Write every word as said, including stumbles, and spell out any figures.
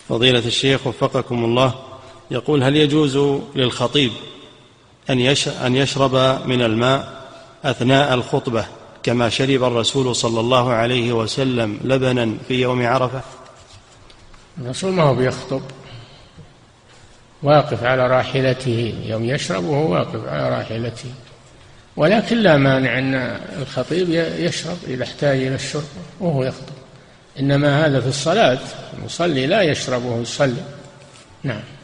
فضيلة الشيخ وفقكم الله، يقول: هل يجوز للخطيب أن يشرب من الماء أثناء الخطبة كما شرب الرسول صلى الله عليه وسلم لبنا في يوم عرفة؟ الرسول ما هو بيخطب، واقف على راحلته، يوم يشرب وهو واقف على راحلته، ولكن لا مانع أن الخطيب يشرب إذا احتاج إلى الشرب وهو يخطب، إنما هذا في الصلاة، المصلي لا يشرب وهو يصلي. نعم.